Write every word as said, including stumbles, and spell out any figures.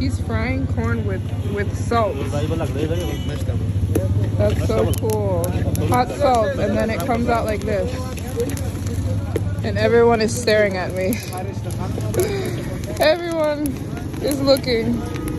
He's frying corn with, with salt. That's so cool. Hot salt, and then it comes out like this. And everyone is staring at me. Everyone is looking.